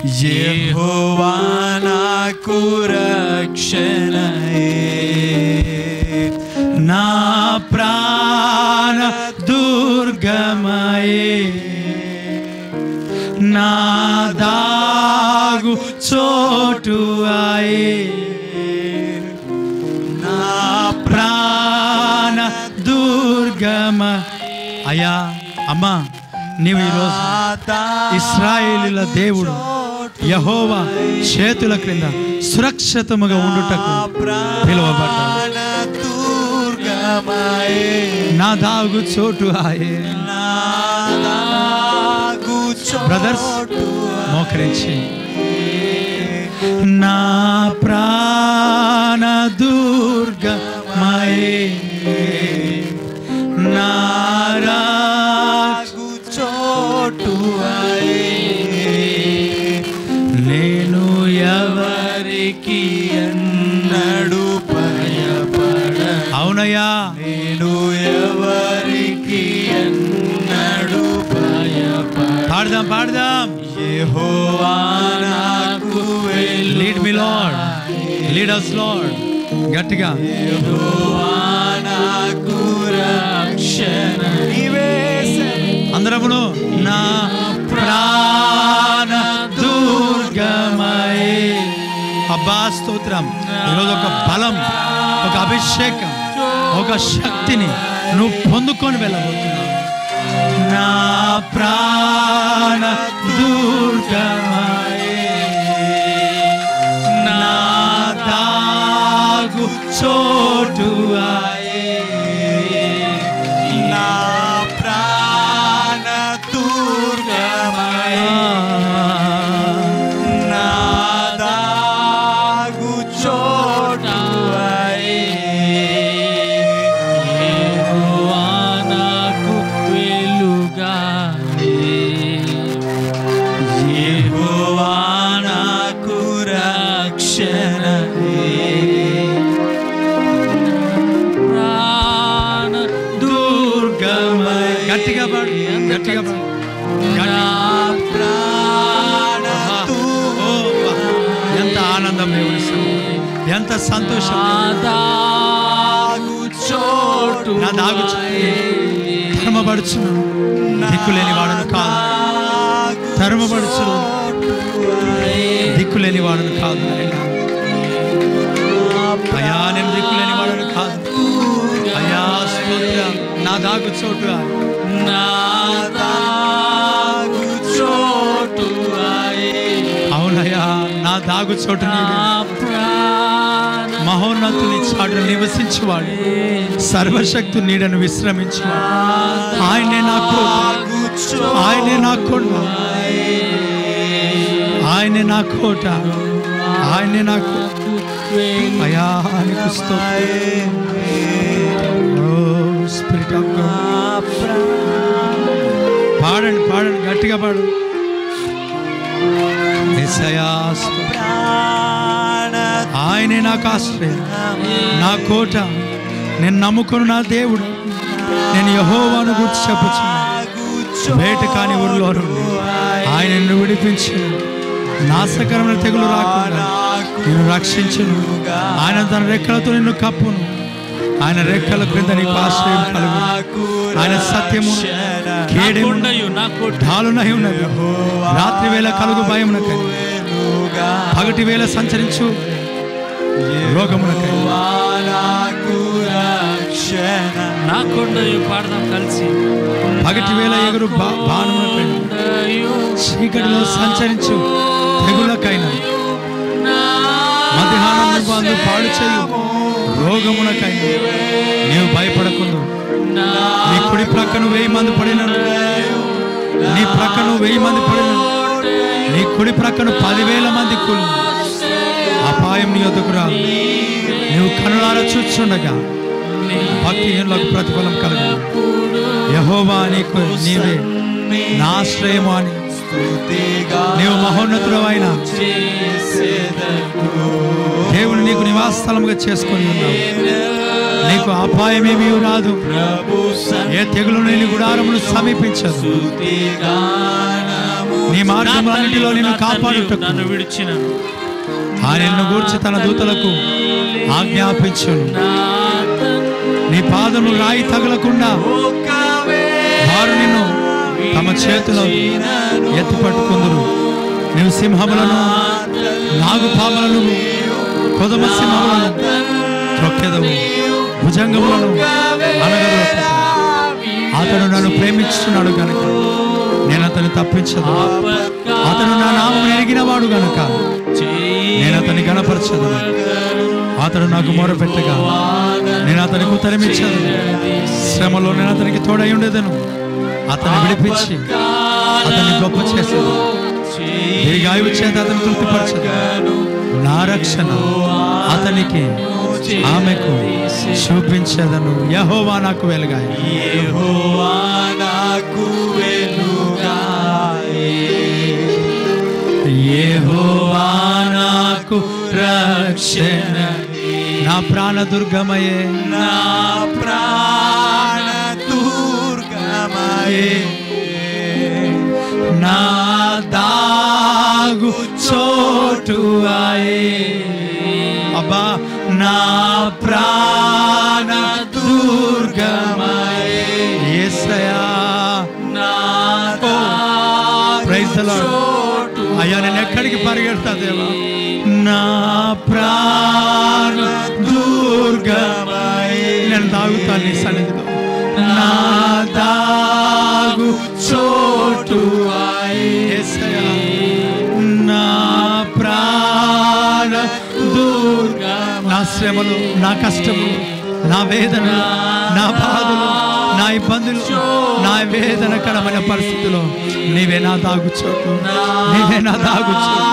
యెహోవా నాకు రక్షణయే, నా ప్రాణ దుర్గమయే, నా దాగు చోటు ఆయే, నా ప్రాణ దుర్గమ. అయ్యా అమ్మా, నీవు ఈరోజు ఇశ్రాయేలీల దేవుడు యెహోవా చేతుల క్రింద సురక్షితముగా ఉండుటకు పిలువబడ్డావు. నా దాగు చోటు ఆయే. బ్రదర్స్ మోకరించి, నా ప్రాణ దుర్గమయే, నా రాగు చోటు ఆయే, నేను ఎవరికి ఎన్నడూ భయపడ. అవునయ్యా, నేను ఎవరికి ఎన్నడూ భయపడ. పాడదాం పాడదాం. యెహోవా నాకు lead me lord, lead us lord. గట్టిగా యెహోవా నాకు రక్షణ నీవే. అందరమును నా ప్రాణ దుర్గమయే. అబ్బా స్తోత్రం. ఈరోజు ఒక బలం, ఒక అభిషేకం, ఒక శక్తిని నువ్వు పొందుకొని వెళ్ళబోతున్నావు. నా ప్రాణ దుర్గమయే, నా దాగు చోటు ఆయే, నా ప్రాణ దుర్గమయే, నా దాగు చోటు ఆయే. యెహోవా నాకు వెలుగాయే, యెహోవా నాకు రక్షణయే, ప్రాణ దుర్గమయే. గట్టిగా పాడు, గట్టిగా పాడు. ఎంత ఆనందం దేవుని సన్నిధిలో, ఎంత సంతోషం. నా దాగు తరమబడుచును, దిక్కులేని వాడును కాదు. తరమబడుచును, దిక్కులేని వాడును కాదు. అయ్యా, నేను దిక్కులేని వాడును కాదు. అయ్యా స్తోత్రం. నా దాగు చోటు, నా దాగు చోటు. అవునయ్యా, నా దాగు చోటు మహోన్నతుని చాటును నివసించువాడు, సర్వశక్తు నీడను విశ్రమించువాడు. ఆయనే నా కోట, ఆయనే నా కొండ, ఆయనే నా కోట, ఆయనే నా కోట. అయ్యా నీకు స్తోత్రం. O spirit of God. పాడండి పాడండి, గట్టిగా పాడు. ఆయనే నాకు ఆశ్రయం, నా కోట, నేను నమ్ముకున్న నా దేవుడు. నేను యెహోవాను గురించి చెప్పుచున్నాను. వేట కాని ఊరిలో నుండి ఆయన నిన్ను విడిపించు, నాశకరమైన తెగులు రాకుండా నిన్ను రక్షించును. ఆయన తన రెక్కలతో నిన్ను కప్పును, ఆయన రెక్కల క్రింద నీకు ఆశ్రయం కలుగును. ఆయన సత్యము ఢాలునై ఉన్నది. రాత్రి వేళ కలుగు భయమునకై, పగటి వేళ సంచరించు రోగమునకై. నా కొండయు పాడదాం కలిసి. పగటి వేళ ఎగురు బాణమునకై, చీకటిలో సంచరించు తెగులకైనా, మధ్యాహ్నం అందు పాడు చేయు రోగమునకైనా నీవు భయపడకుందు. నీ కుడి ప్రక్కను 1000 మంది పడినను, నీ ప్రక్కను 1000 మంది పడినను, నీ కుడి ప్రక్కను 10,000 మంది కూలి అపాయం నీ వద్దకు రాదు. నీవు కనులారా చూచుండగా భక్తిహీనులకు ప్రతిఫలం కలుగు. యెహోవా నీకు నీవే నా ఆశ్రయము అని నీవు మహోన్నతుడవైన దేవుని నీకు నివాస స్థలముగా చేసుకొని ఉన్నావు. నీకు అపాయమేమీ రాదు, ఏ తెగులు నీ గుడారమును సమీపించదు. నీ మార్గములన్నిటిలో నిన్ను కాపాడుటకు నన్ను విడిచినను. ఆయనను గూర్చి తన దూతలకు ఆజ్ఞాపించును. నీ పాదము రాయి తగలకుండా వారు నిన్ను తమ చేతిలో ఎత్తి పట్టుకుందురు. నీవు సింహములను నాగుపాములను కొదమ సింహములను త్రొక్కెదవు, భుజంగములను అనగదొక్కుతావు. అతడు నన్ను ప్రేమిస్తున్నాడు గనుక నేను అతన్ని తప్పించదు. అతడు నా నామం ఎరిగినవాడు గనుక నేను అతన్ని గణపరచదు. అతడు నాకు మొరపెట్టగా నేను అతనికి ఉత్తరమిచ్చదు. శ్రమలో నేను అతనికి తోడై ఉండేదను. అతన్ని విడిపించి అతన్ని గొప్ప చేసేది. దీర్ఘాయువు చేత అతను తృప్తిపరచదు. నా రక్షణ అతనికి ఆమెకు చూపించదను. యెహోవా నాకు వెలుగాయి. యెహోవా నాకు వెలుగాయి. యెహోవా నాకు రక్షణ. నా ప్రాణ దుర్గమయే, నా ప్రాణ దుర్గమయే. నా దాగు చోటు ఆయే. అబ్బా నా ప్రాణ దుర్గమయే. యేసయ్యా నా ప్రైజ్ ది లార్డ్. అయ్యా నేను ఎక్కడికి పరిగెడతా దేవా? నా ప్రాణ దుర్గమయే. నేను దాగుతాను నీ సన్నిధిలో. నా దాగు చోటు యేసయ్యా. నా ప్రాణ దుర్గమయే. నా శ్రమలు, నా కష్టములు, నా వేదనలు, నా బాధలు, నా ఇబ్బందులు, నా వేదనకరమైన పరిస్థితుల్లో నీవే నా దాగుచోటు, నీవే నా దాగుచోటు.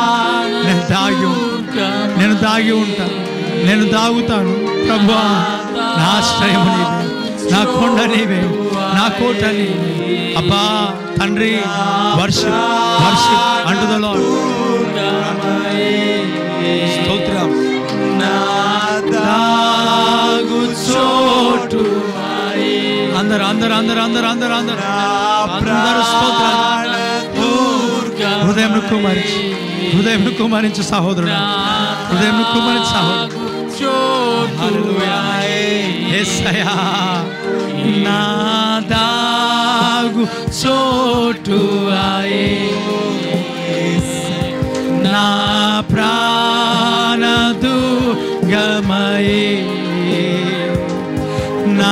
నేను దాగి ఉంటాను, నేను దాగుతాను. ప్రభువా నా ఆశ్రయము నీవే, నా కొండ నీవే, నా కోట నీవే. అబ్బా తండ్రి worship worship unto the lord. స్తోత్రం. నా దాగు చోటు అందరు అందరు అందరు అందరు అందరు అందరు అందరు స్తోత్రం. హృదయం కుమరించి, హృదయం కుమరించు సహోదరుడు, హృదయం కుమరించు సహోదరుడు. యేసయ్యా నా దాగు చోటు ఆయే. నా ప్రాణ దుర్గమయే. నా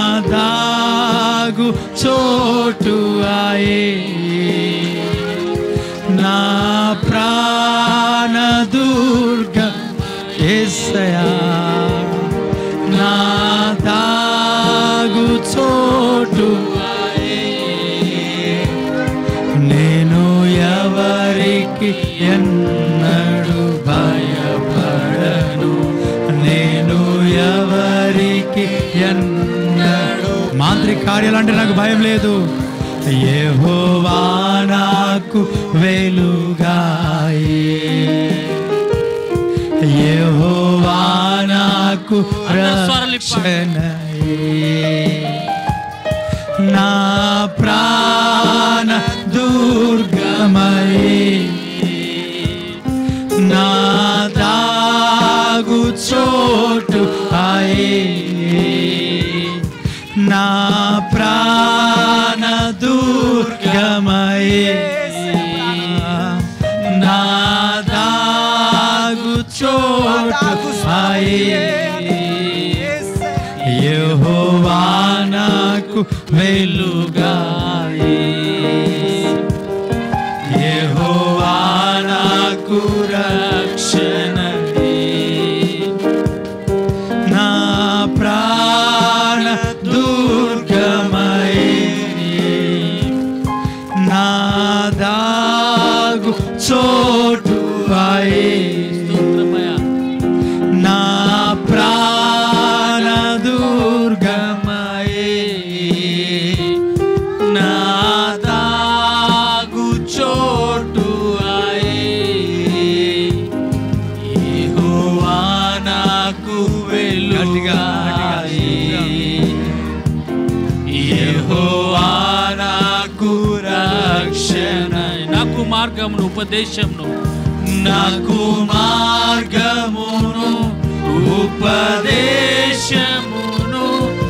దాగు చోటు ఆయే. నా ప్రాణ దుర్గ యేసయ్యా. నా దాగు చోటు నేను ఎవరికి ఎన్నడు భయపడను. నేను ఎవరికి ఎన్నడు మాంత్రిక కార్యాలంటే నాకు భయం లేదు. యెహోవా నాకు వెలుగాయి. యెహోవా నాకు రక్షణయే. నా ప్రాణ దుర్గమయే. నా దాగు చోటు ఆయే. నా ప్రాణ దుర్గమయే. నా దాగు చోటు ఆయే. యెహోవా నాకు వెలుగాయి. యెహోవా నాకు రక్షణయే. నా ప్రాణ దుర్గమయే. నా దాగు చోటు ఆయే. నా ప్రాణ దుర్గమయే. నా దాగు చోటు ఆయే. యెహోవా నాకు వెలుగాయి. యెహోవా నాకు రక్షణ. నాకు మార్గమును ఉపదేశమును నాకు మార్గమును ఉపదేశమును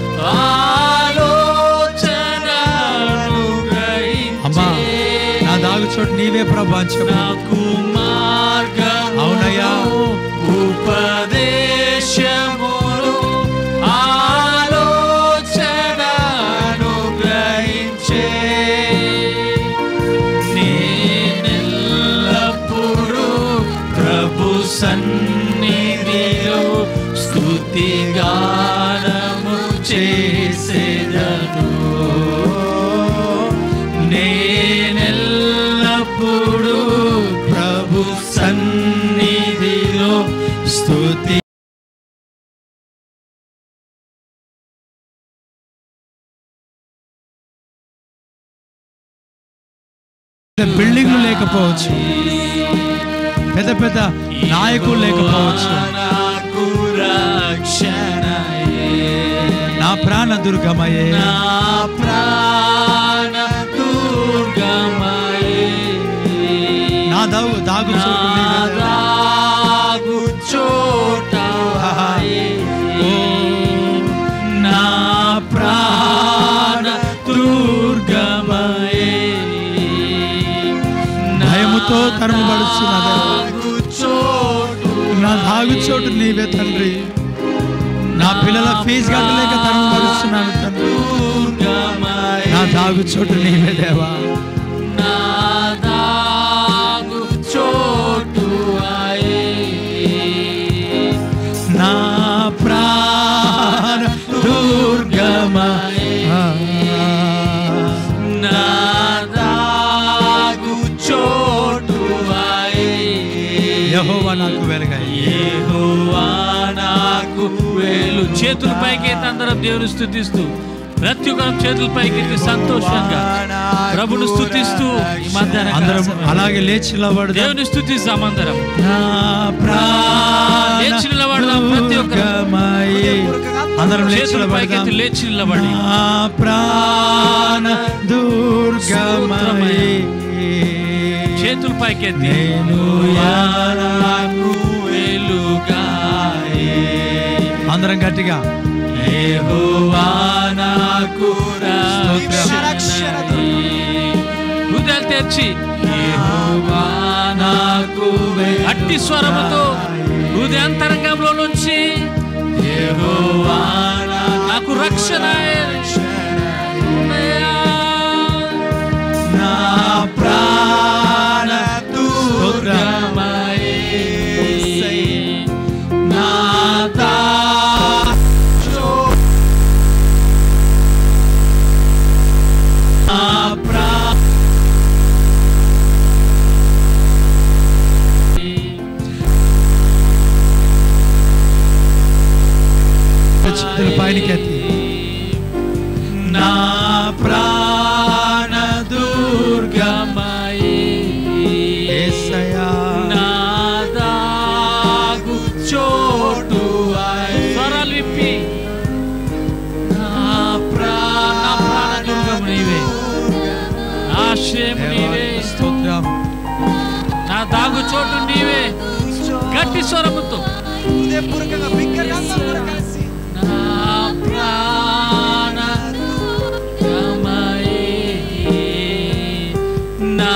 ఆలోచనను అమ్మా గ్రహించే నా దాగు చోటు నీవే ప్రభు అని చెప్పు. నాకు మార్గమును అవునయ్యా. ఉపదేశమును ఆలోచనను గ్రహించే నేనెల్లప్పుడూ ప్రభు సన్నిధిలో స్తుతిగానము చేసేదను. నేనెల్లప్పుడూ ప్రభు సన్నిధిలో స్తుతి బిల్డింగ్లు లేకపోవచ్చు, పెద్ద పెద్ద నాయకులు లేకపోవచ్చు, నాకు రక్షణయే నా ప్రాణ దుర్గమయే, నా ప్రాణ దుర్గమయే నా దాగు చోటు నీవే. దాగు చోటాయే నా ప్రాణ దుర్గమయే భయముతో తరుముబడుచున్నదే. నా దాగు చోటు నీవే తండ్రి. నా పిల్లల ఫీజు కట్టలేక తరుముబడుచున్నాను తండ్రి. నా దాగు చోటు నీవే దేవా. నా దాగు చోటు ఆయే నా ప్రాణ దుర్గమయే, నా దాగు చోటు ఆయే యెహోవా నాకు వెలుగై. యెహోవా నాకు వెలుగు. చేతుల పైకెత్తి అందరం దేవుని స్తుతిస్తూ ప్రతి ఒక్కరం చేతుల పైకెత్తి సంతోషంగా ప్రభుని స్తుతిస్తూ ఈ మధ్యాహ్నం అందరం అలాగే లేచి నిలబడదాం. దేవుని స్తుతిస్తాం అందరం. నా ప్రాణ లేచి నిలబడదాం ప్రతి ఒక్కరు. దుర్గమయే. అందరం లేచి చేతుల నిలబడదాం. పైకెత్తి లేచి నిలబడి నా ప్రాణ దుర్గమయే. చేతుల పైకెత్తి నేను నాకు వెలుగాయే అందరం గట్టిగా యెహోవా నాకు రక్షణయే హృదయాలు తెరిచి యెహోవా నాకు అట్టి స్వరముతో హృదయాంతరంగంలో నుంచి యెహోవా నాకు రక్షణ నా ప్రాణ దుర్గమయే నా దాచో నా ప్రాణ చేతులు పైనకెత్తి నా ప్రాణ దుర్గమయే యేసయ్యా. నా దాగు చోటు ఆయే స్వరాలు విప్పి నా నా ప్రాణ దుర్గము నీవే, ఆశ్రయము నీవే, స్తోత్రం. నా దాగు చోటు నీవే. గట్టి స్వరముతో నా ప్రాణ దుర్గమయే నా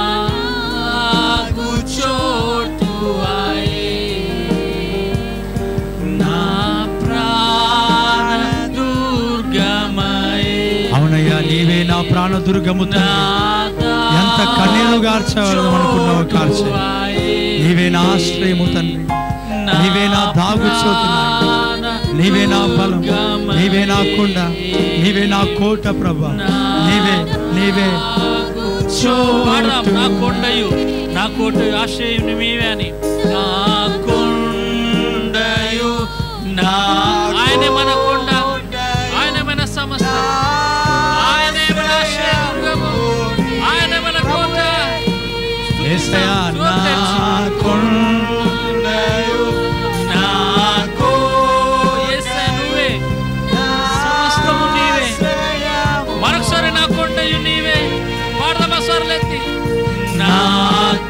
దాగు చోటు ఆయే నా ప్రాణ దుర్గమయే అవునయ్యా, నీవే నా ప్రాణ దుర్గము తండ్రి. ఎంత కన్నీరు గార్చవలదు అనుకున్నావు కార్చే. నీవే నా ఆశ్రయము తండ్రి. నీవే నా దాగు చోటు నాయనా. నీవే నా బలం, నీవే నా కొండ, నీవే నా కోట ప్రభా. నీవే నీవే పాడదాం. నా కొండయు నా కోటయు ఆశ్రయం నీవే అని. నా కొండయు నా ఆయనే మన కొండ, ఆయనే మన సమస్తం, ఆయనే మన ఆశ్రయదుర్గము, ఆయనే మన కోట. యేసయ్యా, నా కొండయు నా యేసయ్యా, నువ్వే సమస్తము నీవే. మరొకసారి నా కొండయు నీవే. పాడదామా స్వరలెత్తి. నా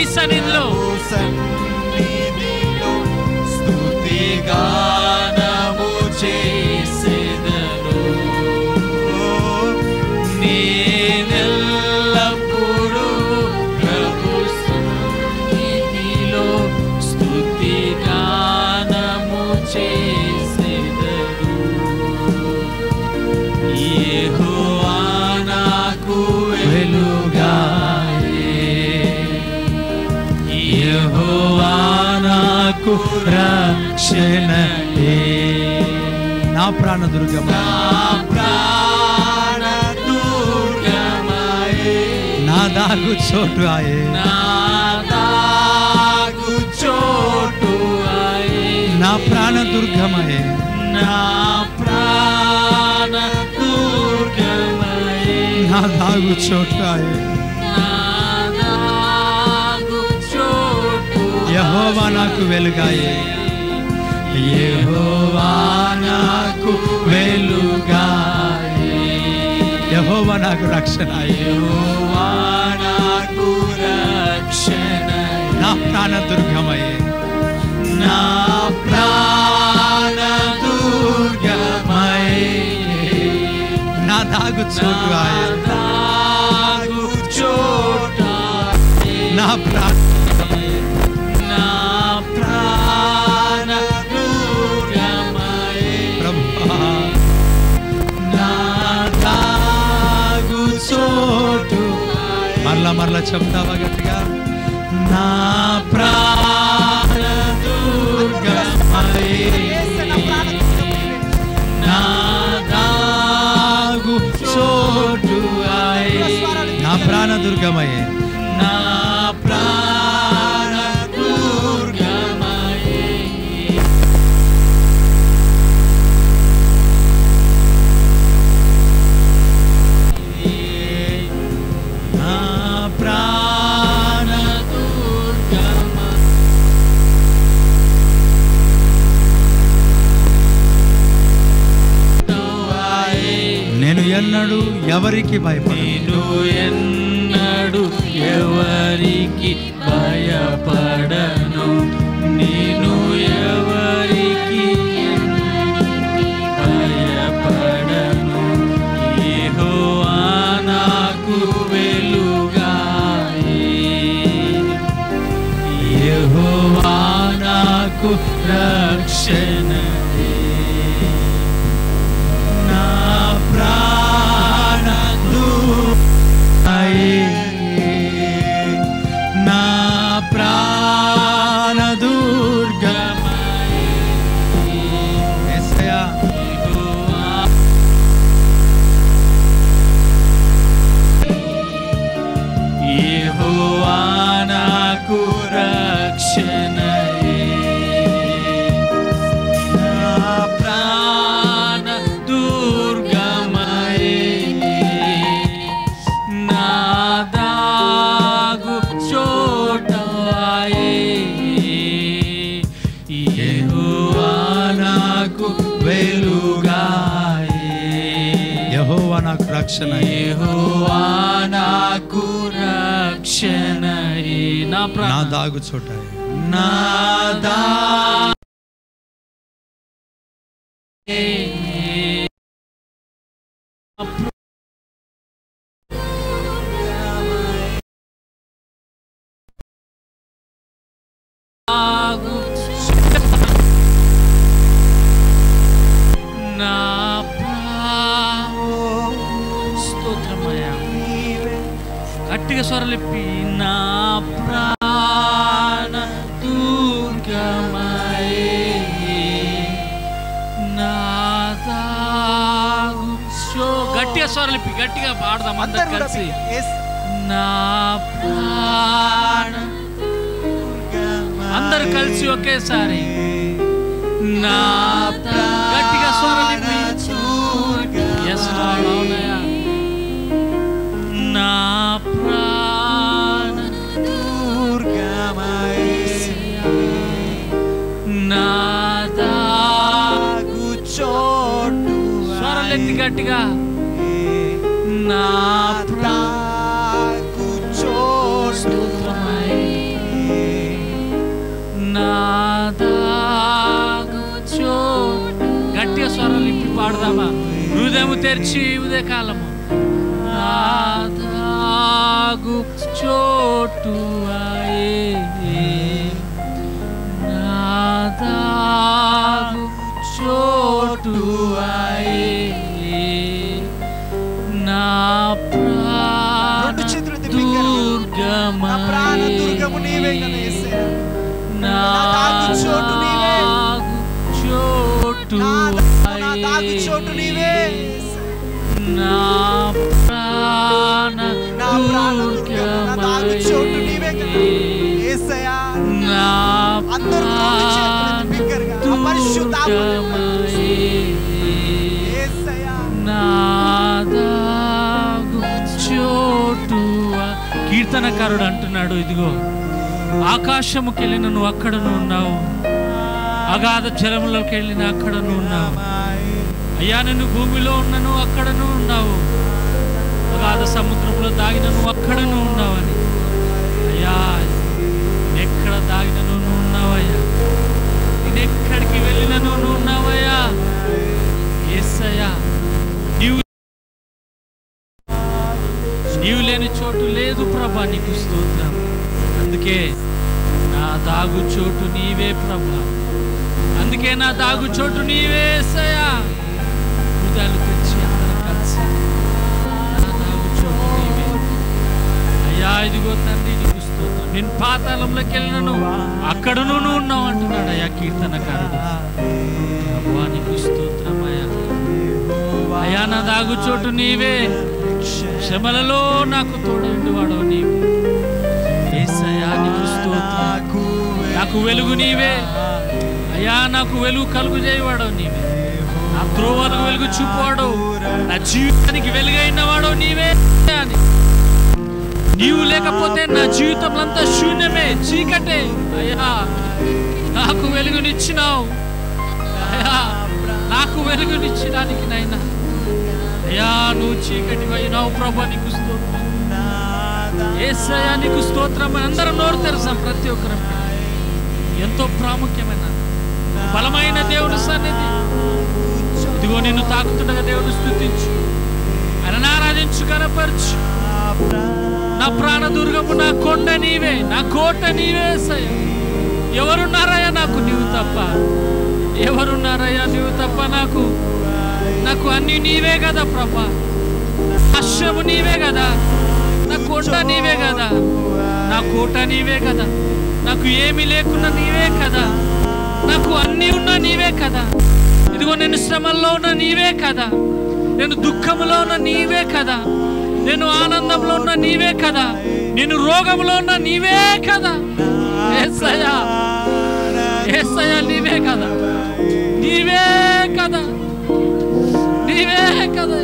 సన్నిధిలో స్తుతి గానము చేసేదను. నేనెల్లప్పుడూ ప్రభు సన్నిధిలో స్తుతి గానము చేసేదను. యెహోవా నాకు వెలుగాయే, యెహోవా నాకు రక్షణయే. నా ప్రాణ దుర్గమ, నా ప్రాణ దుర్గమయే, నా దాగు చోటు ఆయే, నా దాగు చోటు ఆయే. నా ప్రాణ దుర్గమయే, నా ప్రాణ దుర్గమయే, నా దాగు చోటు ఆయే. నా దాగు చోటు యెహోవా నాకు వెలుగాయే, యెహోవా నాకు వెలుగాయే, యెహోవా నాకు రక్షణ ఆయే. యెహోవా నాకు రక్షణయే. నా ప్రాణ దుర్గమయే, నా ప్రాణ దుర్గమయే, నా దాగు చోటు ఆయే, దాగు చోటు ఆయే. నా ప్రాణ నా ప్రాణ దుర్గమయే, ప్రభువా, నా దాగు చోటు ఆయే. మరలా చెప్తావా గట్టిగా? నా ప్రాణ దుర్గమయే, నా దాగు చోటు ఆయే. నా ప్రాణ దుర్గమయే, నా ప్రాణ దుర్గమయే, నా ప్రాణ దుర్గమయే. నేను ఎన్నడూ ఎవరికి భయపడను. నేను ఎన్నడు ఎవరికి భయపడను, నేను ఎవరికి భయపడను. యెహోవా నాకు వెలుగాయే, యెహోవా నాకు రక్షణయే. నా ప్రాణ దుర్గమయే, నా ప్రాణ దుర్గమయే, యేసయ్యా, యెహోవా యెహోవా నాకు రక్షణయే. నా ప్రాణ దుర్గమయే, నా దాగు చోటు ఆయే. యెహోవా నాకు వెలుగాయే, యెహోవా నాకు రక్షణ, యెహోవా నాకు రక్షణయే. నా నా ప్రాణ దాగు చోటు ఆయే. నా దాగు నా స్తోత్రమయ్యా. గట్టిగా స్వరలిప్పి నా ప్రాణ దుర్గమయే, నా దాగు గట్టిగా స్వరలిప్పి గట్టిగా పాడదాం అందరు కలిసి. నా ప్రాణ అందరు కలిసి ఒకేసారి నా గట్టిగా స్వరలిప్పి. Yes, Lord, అవునయ్యా. నా ప్రాణ నా దాగు చోటు స్వరలెత్తి గట్టిగా నా ప్రాగు చోటు నాదాగు చోటు. గట్టిగా స్వరాలు ఇప్పి పాడదామా? హృదయం తెరిచి ఉదయకాలము. నాదాగు చోటు నాదాగు చోటు నా ప్రాణ దుర్గము నీవే కదా యేసయ్యా. నా దాగు చోటు నీవే. చోటు నా దాగు చోటు నీవే నా ప్రాణ నా దాగు చోటు నీవే కదా యేసయ్యా. నా అందరూ రెండు చేతులు బిగ్గరగా పరిశుద్ధాత్మనే యేసయ్యా. నాదాగు చోటు. కీర్తనకారుడు అంటున్నాడు, ఇదిగో ఆకాశముకి వెళ్ళిన నువ్వు అక్కడను ఉన్నావు, అగాధ జలములోకి వెళ్ళిన అక్కడను ఉన్నావు. అయ్యా నేను భూమిలో ఉన్నను అక్కడను ఉన్నావు, అగాధ సముద్రంలో దాగిన నువ్వు అక్కడను ఉన్నావని. అయ్యా ఎక్కడ దాగినను నువ్వు ఉన్నావయ్యా, నేను ఎక్కడికి వెళ్ళినను నువ్వు ఉన్నావయ్యా. యేసయ్యా నీవు లేని చోటు లేదు ప్రభా, నీకు స్తోత్రం. అందుకే నా దాగు చోటు నీవే ప్రభా, అందుకే నా దాగు చోటు నీవే యేసయ్యా. హృదయాలు తెచ్చి అందరం కలిసి నా దాగు చోటు నీవే అయ్యా. ఇదిగో తండ్రి నీకు స్తోత్రం. నేను పాతాళంలోకి వెళ్ళినను అక్కడను నువ్వు ఉన్నావు అంటున్నాడు అయ్యా కీర్తనకారుడు. ప్రభువా నీకు స్తోత్రం అయ్యా. అయ్యా నా దాగు చోటు నీవే, శ్రమలలో నాకు తోడేండు వాడో నీవు యేసయ్యా. నీకు స్తోత్రం. నాకు వెలుగు నీవే అయ్యా, నాకు వెలుగు కలుగు చేయవాడో నీవే, నా త్రోవలకు వెలుగు చూపువాడో, నా జీవితానికి వెలుగైన వాడో నీవే అని. నీవు లేకపోతే నా జీవితంలో అంతా శూన్యమే, చీకటే. అయ్యా నాకు వెలుగునిచ్చినావు అయ్యా, నాకు వెలుగునిచ్చడానికి నైనా అయ్యా నువ్వు చీకటి అయినావు ప్రభా, నీకు స్తోత్రం. యేసయ్యా నీకు స్తోత్రం అని అందరం నోరు తెరసాం. ప్రతి ఒక్కరం ఎంతో ప్రాముఖ్యమైన బలమైన దేవుని సన్నిధి. ఇదిగో నిన్ను తాకుతుండగా దేవుని స్తుతించు, ఆయనను ఆరాధించు, కనపరచు. నా ప్రాణ దుర్గము, నా కొండ నీవే, నా కోట నీవే యేసయ్యా. ఎవరున్నారయ్యా నాకు నీవు తప్ప, ఎవరున్నారయ్యా నీవు తప్ప నాకు నాకు అన్ని నీవే కదా ప్రభా. ఆశ్రము నీవే కదా, నా కొండ నీవే కదా, నా కోట నీవే కదా. నాకు ఏమి లేకున్నా నీవే కదా, నాకు అన్ని ఉన్నా నీవే కదా. ఇదిగో నేను శ్రమల్లో ఉన్న నీవే కదా, నేను దుఃఖంలో ఉన్న నీవే కదా, నేను ఆనందంలో ఉన్న నీవే కదా, నేను రోగంలో ఉన్న నీవే కదా. యేసయ్యా యేసయ్యా నీవే కదా, నీవే కదా, నీవే కదా,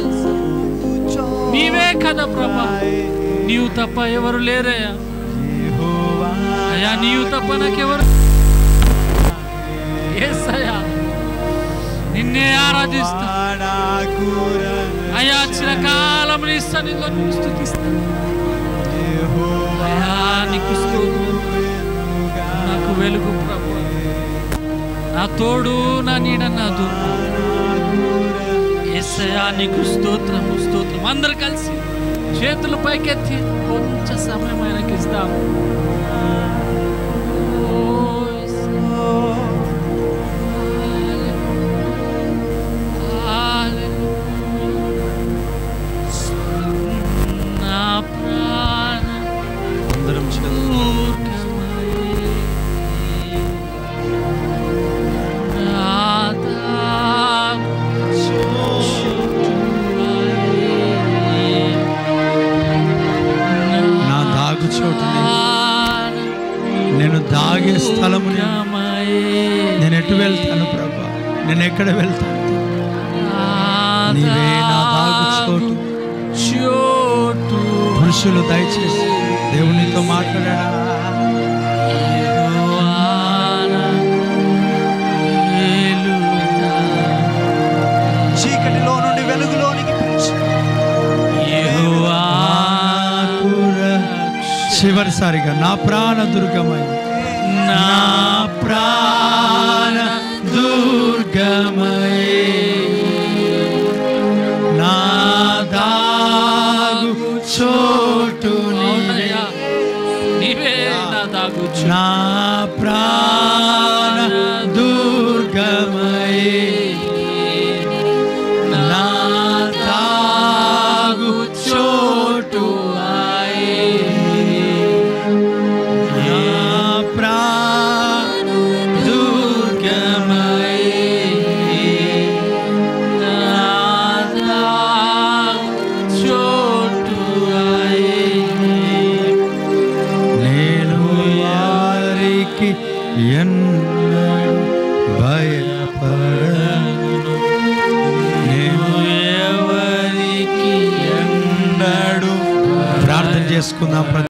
నీవే కదా ప్రభా. నీవు తప్ప ఎవరు లేరయ్యా. అయ్యా నీవు తప్ప నాకెవరు. యేసయ్యా నిన్నే ఆరాధిస్తా అయ్యా, చిరకాలం నీ సన్నిధిలో నిన్ను స్తుతిస్తా అయ్యా. నీకు స్తోత్రం. నాకు వెలుగు ప్రభు, నా తోడు, నా నీడ, నా దుర్గం. యేసయ్యా నీకు స్తోత్రము, స్తోత్రం. అందరు కలిసి చేతులు పైకెత్తి కొంచెం సమయం ఆయనకి ఇస్తాము. నా ప్రాణ అందరం నేను దాగే స్థలము నేను ఎటు వెళ్తాను ప్రభా, నేను ఎక్కడ వెళ్తాను? నీవే నా దాగు చోటు. పురుషులు దయచేసి దేవునితో మాట్లాడా. చీకటిలో నుండి వెలుగులోనికి చివరిసారిగా నా ప్రాణ దుర్గమై, నా భయపడను నేను ఎవరికి ఎన్నడు. ప్రార్థన చేసుకుందాం.